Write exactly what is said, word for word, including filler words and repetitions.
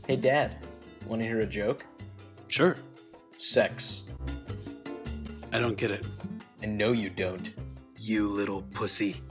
Hey, Dad, want to hear a joke? Sure. Sex. I don't get it. I know you don't. You little pussy.